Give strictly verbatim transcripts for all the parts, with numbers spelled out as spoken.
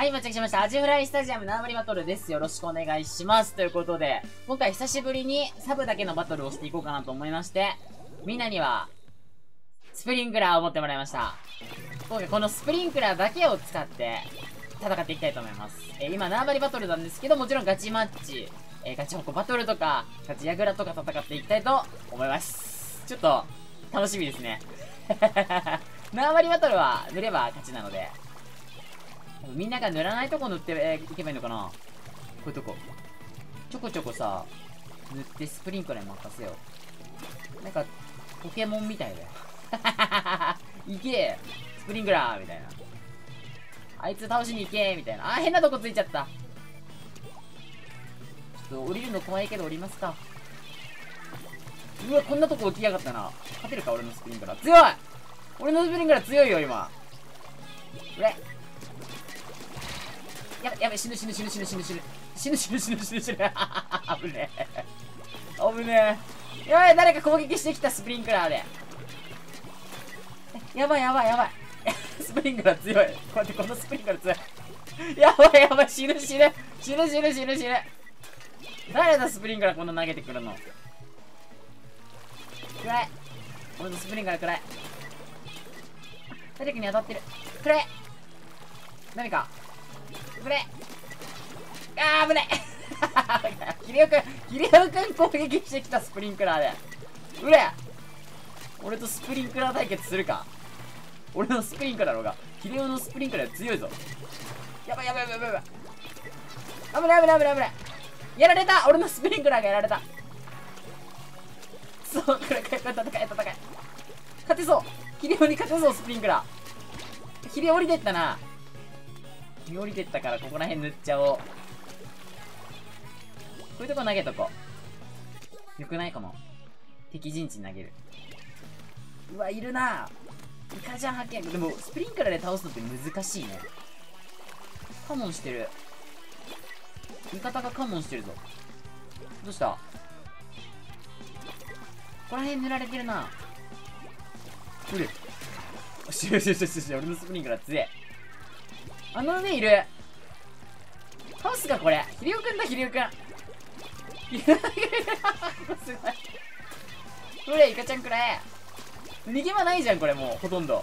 はい、到着しました。アジフライスタジアム縄張りバトルです。よろしくお願いします。ということで、今回久しぶりにサブだけのバトルをしていこうかなと思いまして、みんなには、スプリンクラーを持ってもらいました。今回このスプリンクラーだけを使って、戦っていきたいと思います。えー、今縄張りバトルなんですけど、もちろんガチマッチ、えー、ガチホコバトルとか、ガチヤグラとか戦っていきたいと思います。ちょっと、楽しみですね。縄張りバトルは塗れば勝ちなので、みんなが塗らないとこ塗って、えー、いけばいいのかな。こういうとこちょこちょこさ塗ってスプリンクラーに任せよう。なんかポケモンみたいだよ。いけスプリンクラーみたいな。あいつ倒しに行けみたいな。あー、変なとこついちゃった。ちょっと降りるの怖いけど降りますか。うわ、こんなとこ起きやがったな。勝てるか俺のスプリンクラー。強い。俺のスプリンクラー強いよ今。うれやばいやばい、死ぬ死ぬ死ぬ死ぬ死ぬ死ぬ死ぬ死ぬ死ぬ死ぬ死ぬ。危ねえ危ねえ。やばい、誰か攻撃してきた。スプリンクラーでやばいやばいやばい。スプリンクラー強い。こうやってこのスプリンクラー強い。やばいやばい、死ぬ死ぬ死ぬ死ぬ死ぬ死ぬ。誰だスプリンクラーこんな投げてくるの。暗い。俺のスプリンクラー暗い。誰かに当たってる。暗い。何かくれ。あー危ない。キリオくんキリオくん攻撃してきた。スプリンクラーでうれ。俺とスプリンクラー対決するか。俺のスプリンクラーの方がキリオのスプリンクラー強いぞ。やばいやばいやばいやばい。危ない危ない危ない危ない。やられた。俺のスプリンクラーがやられた。そう、これこれこれ戦い戦い勝てそう。キリオに勝てそう。スプリンクラーキリオ降りてったな。降りてったからここら辺塗っちゃおう。こういうとこ投げとこう。よくないかも。敵陣地に投げる。うわ、いるな。イカジャン発見。でもスプリンクラーで倒すのって難しいね。カモンしてる。味方がカモンしてるぞ。どうした。ここら辺塗られてるな。来る。よしよしよしよし。俺のスプリンクラー強え。あの上いる。倒すかこれ。ヒリオくんだ、ヒリオくん。ヒリオくん。ここすごい。ほれ、イカちゃんくらえ。逃げ場ないじゃん、これもう、ほとんど。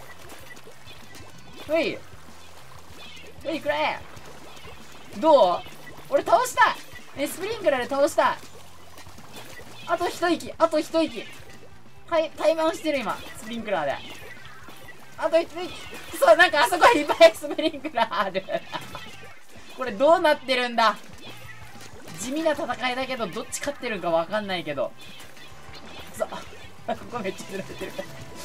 ほい。ほい、くらえ。どう？俺倒したい。え、スプリンクラーで倒したい。あと一息、あと一息。はい、タイマンしてる今、スプリンクラーで。あと一息。そう、なんかあそこいっぱいスプリンクラーある。これどうなってるんだ。地味な戦いだけど、どっち勝ってるかわかんないけど。そう。ここめっちゃずられてる。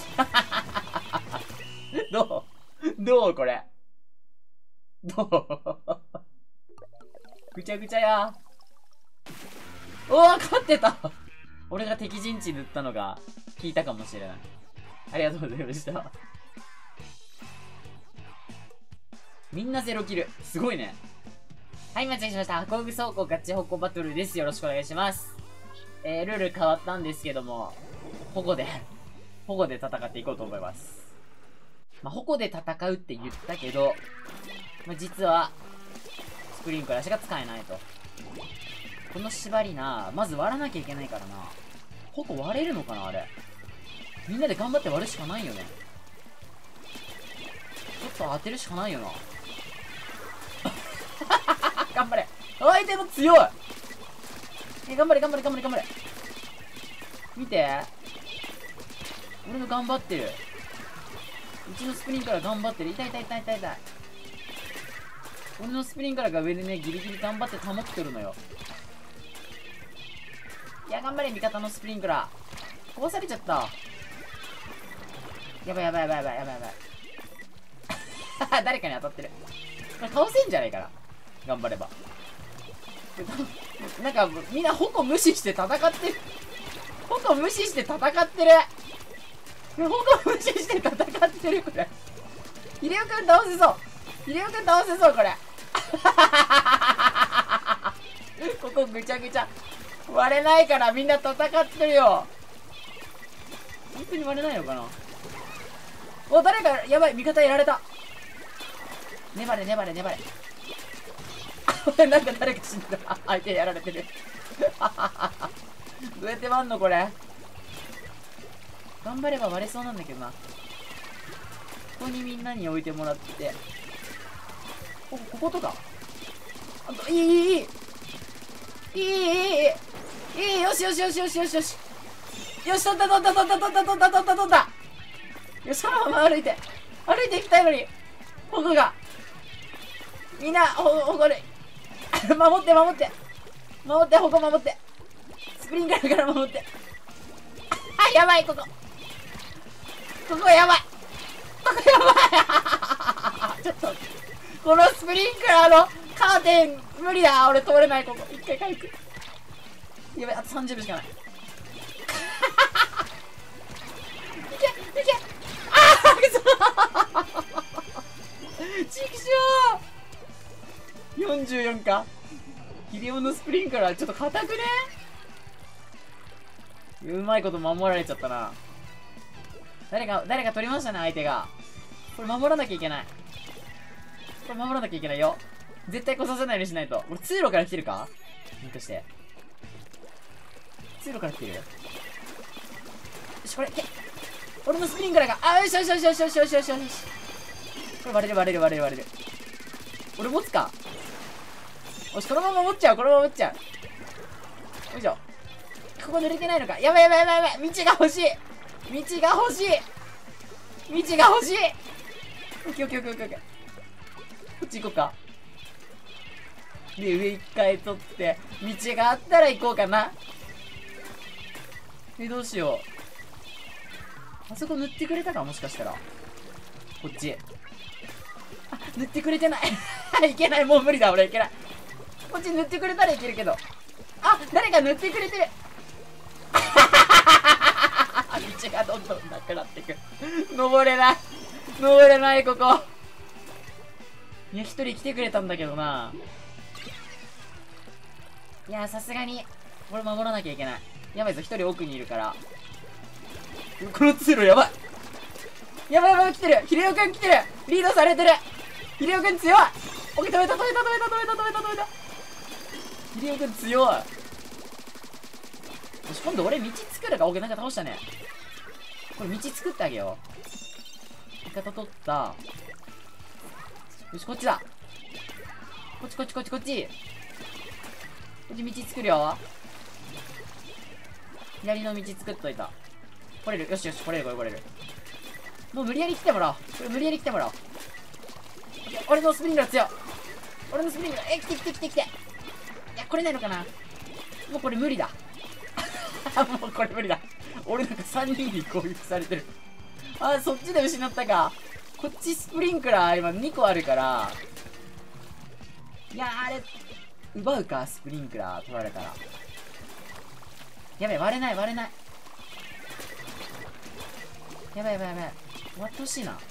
どうどうこれ。どうぐちゃぐちゃや。おお、勝ってた。俺が敵陣地塗ったのが効いたかもしれない。ありがとうございました。みんなゼロキル。すごいね。はい、間違えしました。箱具倉庫ガチホコバトルです。よろしくお願いします。えー、ルール変わったんですけども、保護で、保護で戦っていこうと思います。まあ、保護で戦うって言ったけど、まあ、実は、スプリンクラーしか使えないと。この縛りな、まず割らなきゃいけないからな。保護割れるのかなあれ。みんなで頑張って割るしかないよね。ちょっと当てるしかないよな。頑張れ。相手も強い。え、頑張れ頑張れ頑張れ頑張れ。見て。俺の頑張ってる。うちのスプリンクラー頑張ってる。痛い痛い痛い痛い痛い。俺のスプリンクラーが上でね、ギリギリ頑張って保ってるのよ。いや、頑張れ、味方のスプリンクラー。壊されちゃった。やばいやばいやばいやばいやばいやばい。誰かに当たってる。これ倒せんじゃないかな。頑張れば。なんか、みんな矛無視して戦ってる。矛無視して戦ってる。矛無視して戦ってる、これ。ヒデオくん倒せそう。ヒデオくん倒せそう、これ。ここぐちゃぐちゃ。割れないからみんな戦ってるよ。本当に割れないのかな。お、誰か、やばい、味方やられた。 粘れ粘れ粘れ。これなんか誰か死んだ。相手やられてる。どうやって割んのこれ。頑張れば割れそうなんだけどな。ここにみんなに置いてもらって。ここ、こことか。あと、いい、いい、いい。いい、いい、いい。いい、よしよしよしよしよしよし。よし、取った取った取った取った取った取った取った。よし、そのまま歩いて。歩いていきたいのに。ここが。みんな、ほ、ほこり。守って守って。守って、ほこ守って。スプリンクラーから守って。あ、やばい、ここ。ここやばい。ここやばい。ちょっと、このスプリンクラーのカーテン、無理だ。俺通れない、ここ。一回回復。やばい、あとさんじゅうびょうしかない。いけ、いけ。ああ、くそ。ちくしょう。よんじゅうよんか。ヒデオのスプリンクラー、ちょっと硬くね。うまいこと守られちゃったな。誰か、誰か取りましたね、相手が。これ守らなきゃいけない。これ守らなきゃいけないよ。絶対来させないようにしないと。俺通路から来てるかもしかして。通路から来てるよし、これ、け俺のスプリンクラーが、あ、よしよしよしよしよしよしよしよし。これ割れる割れる割れる割れる。俺持つか。よし、このまま持っちゃう、このまま持っちゃう。よいしょ。ここ濡れてないのか。やばいやばいやばいやばい。道が欲しい。道が欲しい。道が欲しい。オッケーオッケーオッケーオッケー。こっち行こうか。で、上一回取って、道があったら行こうかな。え、どうしよう。あそこ塗ってくれたかもしかしたら。こっち。あ、塗ってくれてない。いけない。もう無理だ。俺いけない。こっち塗ってくれたらいけるけど。あ、誰か塗ってくれてる。道がどんどんなくなってく。登れない。登れない、ここ。いや、一人来てくれたんだけどな。いや、さすがに、俺守らなきゃいけない。やばいぞ、一人奥にいるから。この通路やばい。やばいやばい、来てる。ヒデオくん来てる。リードされてる。ヒデオくん強い。オッケー、止めた止めた止めた止めた止めた止めた。ヒデオくん強い。よし、今度俺道作るか。オッケー、なんか倒したね。これ道作ってあげよう。味方取った。よし、こっちだ。こっちこっちこっちこっち。こっち道作るよ。左の道作っといた。来れる。よしよし、来れる来れる来れる。もう無理やり来てもらおう。これ無理やり来てもらおう。俺のスプリングラー強い。俺のスプリングラー、え、来て来て来て来て。いや、来れないのかな。もうこれ無理だ。もうこれ無理だ。俺なんかさんにんに攻撃されてる。あ、そっちで失ったか。こっちスプリンクラー今にこあるから。いやー、あれ、奪うか、スプリンクラー取られたら。やべえ、割れない割れない。やばいやばいやばい。終わってほしいな。い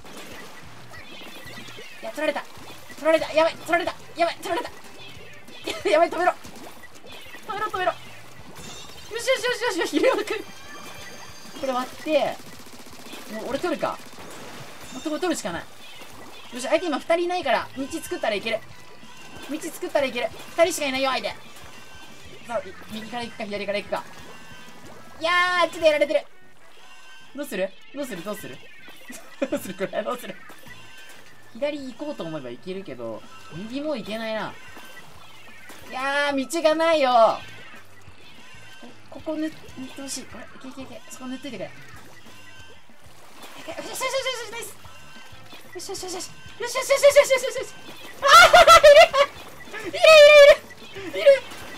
や、取られた取られたやばい取られたやばい取られたやばい、止めろ止めろ止めろ。よしよしよしよしよし、ヒデオくんこれ割って、もう俺取るか。もっとこれ取るしかない。よし、相手今ふたりいないから、道作ったらいける。道作ったらいける。ふたりしかいないよ、相手。さあ、右から行くか、左から行くか。いやー、あっちでやられてる。どうするどうするどうするどうするこれどうする。左行こうと思えば行けるけど、右も行けないな。いやー、道がないよ。こ、ここ塗ってほしい。これ、いけいけいけ。そこ塗っといてくれ。よしよしよしよしよし、ナイス。よしよしよしよし。よしよしよしよしよしよしよし。あー、いるいるいるいるいるいるいるいる、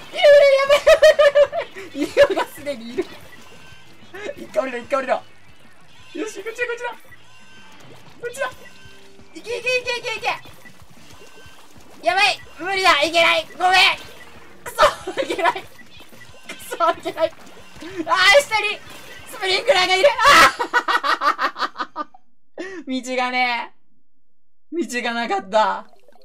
やばい。いるよがすでにいる。一回降りろ、一回降りろ。よし、こっちだこっちだこっちだ。いけいけいけいけいけ。やばい、無理だ、いけない、ごめん。くそ、いけない。くそ、いけない。あー、下にスプリンクラーがいる。あー道がねえ。道がなかった。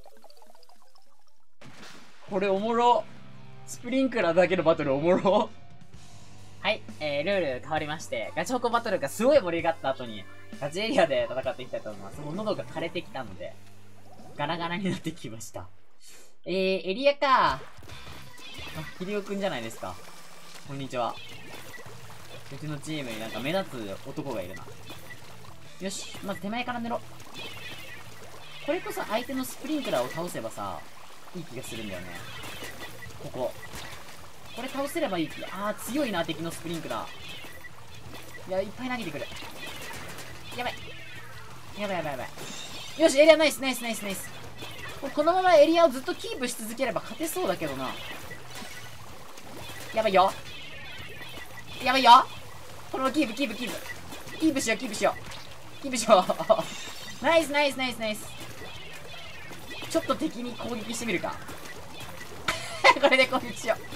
これおもろ。スプリンクラーだけのバトルおもろ。はい、えー、ルール変わりまして、ガチホコバトルがすごい盛り上がった後に、ガチエリアで戦っていきたいと思います。もう喉が枯れてきたので、 ガラガラになってきました。えー、エリアか。あ、ヒデオくんじゃないですか。こんにちは。うちのチームになんか目立つ男がいるな。よし、まず手前から狙ろう。これこそ相手のスプリンクラーを倒せばさ、いい気がするんだよね。ここ。これ倒せればいい気が。あー、強いな、敵のスプリンクラー。いや、いっぱい投げてくる。やばい。やばいやばいやばい。よし、エリアナイス、ナイス、ナイス、ナイス。このままエリアをずっとキープし続ければ勝てそうだけどな。やばいよ。やばいよ。このままキープ、キープ、キープ。キープしよう、キープしよう。キープしよう。ナイス、ナイス、ナイス、ナイス。ちょっと敵に攻撃してみるか。これで攻撃しよ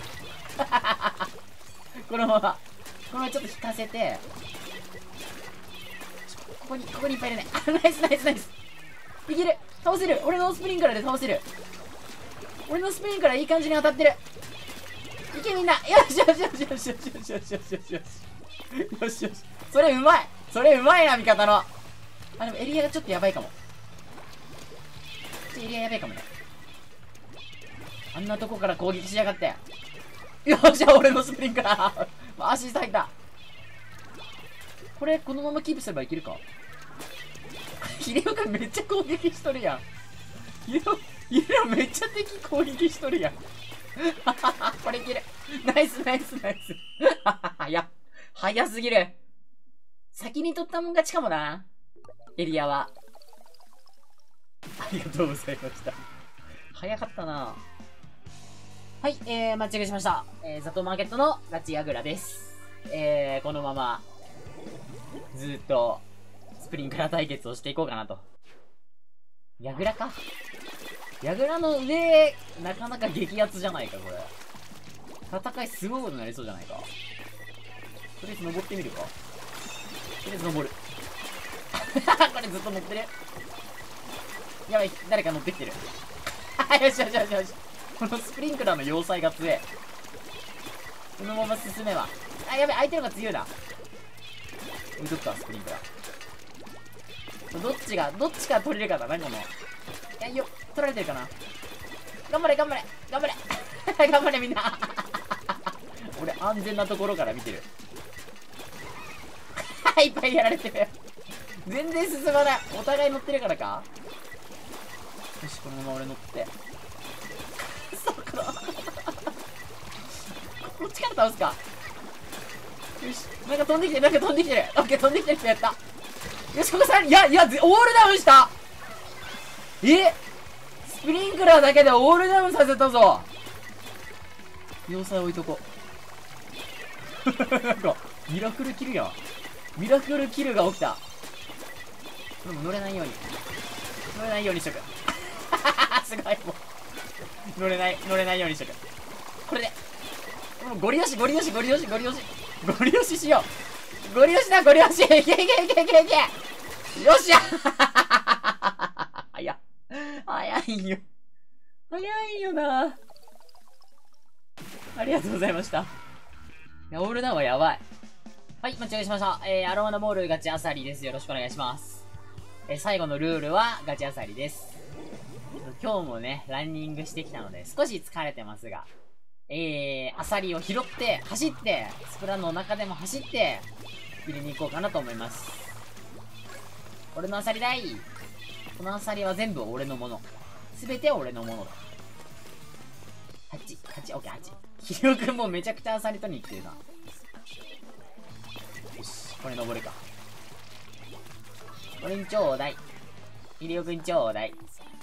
う。このまま。このままちょっと引かせて。ここに、ここにいっぱいいるね。あ、ナイス、ナイス、ナイス。いける。倒せる。俺のスプリンクラーで倒せる。俺のスプリンクラーいい感じに当たってる。いけみんな。よしよしよしよしよしよしよしよしよしよし。よしよし。それうまい。それうまいな、味方の。あ、でもエリアがちょっとやばいかも。エリアやばいかもね。あんなとこから攻撃しやがって。よっしゃ、俺のスプリンクラー。足下入った。これ、このままキープすればいけるか。ヒデオくんめっちゃ攻撃しとるやん。ヒデオ、ヒデオめっちゃ敵攻撃しとるやん。これいける。ナイスナイスナイス。早っ。早すぎる。先に取ったもん勝ちかもな。エリアは。ありがとうございました。早かったな。はい、えー、マッチングしました。えー、ザトマーケットのガチヤグラです。えー、このまま、ずーっと、スプリンクラー対決をしていこうかなと。ヤグラか。ヤグラの上、なかなか激アツじゃないか、これ。戦いすごいことになりそうじゃないか。とりあえず登ってみるか。とりあえず登る。これずっと乗ってる。やばい、誰か乗ってきてる。よしよしよしよし。このスプリンクラーの要塞が強え。このまま進めば。あ、やべ、相手の方が強いな。置いとくか、スプリンクラー。どっちが、どっちから取れるかだな、この。いや、よ、取られてるかな。頑張れ、頑張れ、頑張れ。頑張れ、みんな。俺、安全なところから見てる。いっぱいやられてる。全然進まない。お互い乗ってるからか。よし、このまま俺乗って。そこだ。こっちから倒すか。よし、なんか飛んできてる、なんか飛んできてる。オッケー、飛んできてる人やった。よし、ここさ、いや、いや、オールダウンした。え、スプリンクラーだけでオールダウンさせたぞ。要塞置いとこう。なんか、ミラクルキルやん。ミラクルキルが起きた。でも乗れないように。乗れないようにしとく。すごい、もう。乗れない、乗れないようにしとく。これで。もうゴリ押し、ゴリ押し、ゴリ押し、ゴリ押し。ゴリ押ししよう。ゴリ押しだ、ゴリ押し。いけいけいけいけいけいけ。よっしゃ。早っ。早いよ。早いよな。ありがとうございました。いや、オールダウンはやばい。はい、間違えしました。えー、アロマのボールガチアサリです。よろしくお願いします。えー、最後のルールはガチアサリです。今日もね、ランニングしてきたので、少し疲れてますが、えー、アサリを拾って、走って、スプラの中でも走って、入れに行こうかなと思います。俺のアサリだい。このアサリは全部俺のもの。すべて俺のものだ。はち、はち、オッケー、はち。ヒデオくんもめちゃくちゃアサリ取りに来てるな。よし、これ登るか。これにちょうだい。ヒデオくんちょうだい。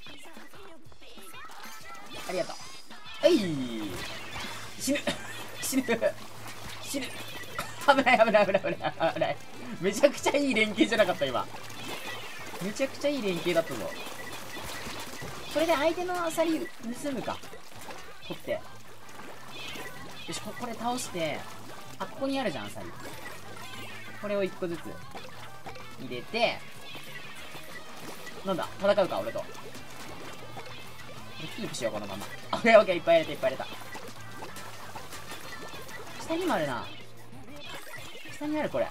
ありがとう。はい。死ぬ。死ぬ。死ぬ。危ない危ない危ない危ない危ない。めちゃくちゃいい連携じゃなかった今。めちゃくちゃいい連携だったぞ。これで相手のアサリ盗むか。取って。よし、こ、これ倒して、あ、ここにあるじゃん、アサリ。これをいっこずつ入れて、なんだ、戦うか、俺と。キープしよう、このまま。オッケーオッケー、いっぱい入れて、いっぱい入れた。下にもあるな。下にある、これ。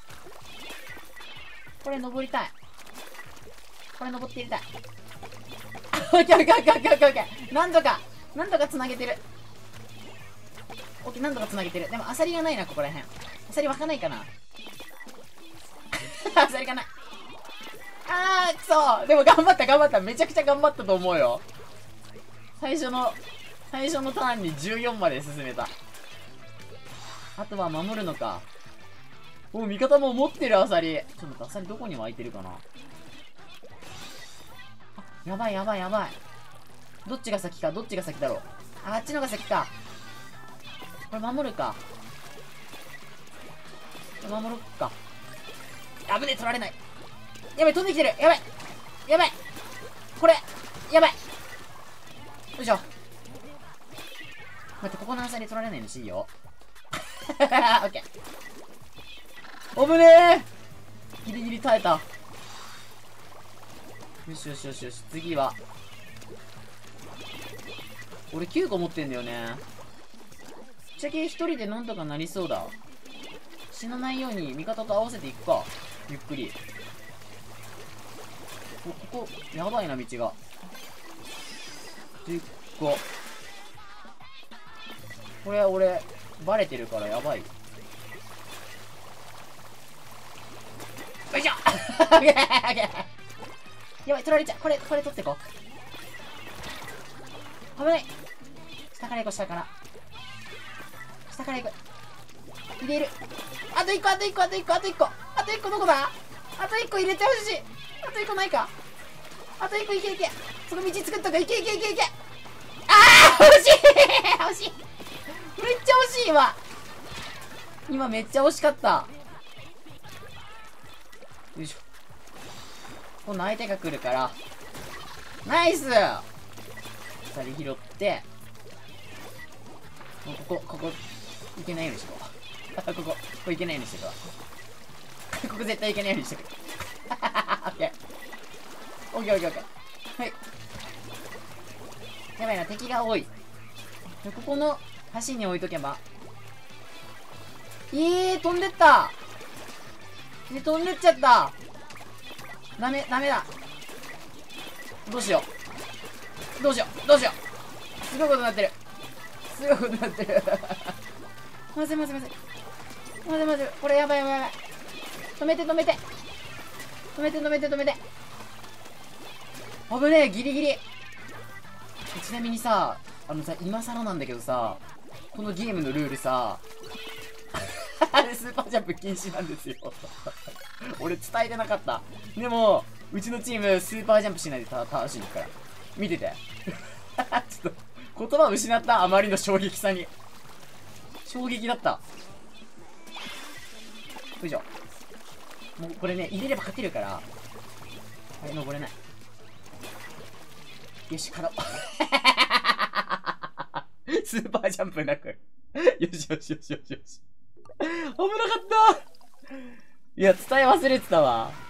これ登りたい。これ登って入れたい。 オッケーオッケーオッケーオッケーオッケーオッケー。なんとか、なんとか繋げてる。オッケー、なんとか繋げてる。でも、アサリがないな、ここら辺。アサリ湧かないかな。アサリがない。あー、くそ。でも頑張った、頑張った。めちゃくちゃ頑張ったと思うよ。最初の、最初のターンにじゅうよんまで進めた。あとは守るのか。お、味方も持ってるアサリ。ちょっと待って、アサリどこに湧いてるかな。あ、やばいやばいやばい。どっちが先か、どっちが先だろう。あ、あっちのが先か。これ守るか。これ守ろっか。危ねえ、取られない。やばい、飛んできてる。やばい。やばい。これ、やばい。よいしょ。待って、ここのアサリ取られないのしいいよ。オッケー。危ねえ。ギリギリ耐えた。よしよしよしよし。次は。俺きゅうこ持ってんだよね。ぶっちゃけ一人でなんとかなりそうだ。死なないように味方と合わせていくか。ゆっくり。お、ここ、やばいな、道が。じゅっこ。これ、俺、バレてるからやばい。よいしょやばい、取られちゃう。これ、これ取ってこう。危ない。下から行こう、下から。下から行く。入れる。あといっこ、あといっこ、あといっこ、あといっこ。あといっこどこだ？あといっこ入れてほしい。あといっこないか。あといっこいけいけ。その道作っとく。いけいけいけいけ。あー惜しい惜しいめっちゃ惜しいわ。今めっちゃ惜しかった。よいしょ。今度相手が来るから。ナイス！ふたり拾って、ここ、ここ、いけないようにしとこう。ここ、ここいけないようにしてこう。ここ絶対いけないようにしてく。オッケー。オッケーオッケーオッケー。はい。やばいな、敵が多い。ここの橋に置いとけば。えー、飛んでった。え、飛んでっちゃった。ダメ、ダメだ。どうしよう。どうしよう、どうしよう。すごいことになってる。すごいことになってる。まずいまずいまずい。まずいまずい。これやばいやばいやばい。止めて止めて。止めて止めて止めて。危ねえ、ギリギリ。ちなみにさ、あのさ、今更なんだけどさ、このゲームのルールさ、スーパージャンプ禁止なんですよ。俺伝えてなかった。でも、うちのチームスーパージャンプしないで倒しに行くから。見てて。ちょっと、言葉を失った、あまりの衝撃さに。衝撃だった。よいしょ。もうこれね、入れれば勝てるから。はい、登れない。よし、勝とう。スーパージャンプなく。よしよしよしよしよし。危なかった。いや、伝え忘れてたわ。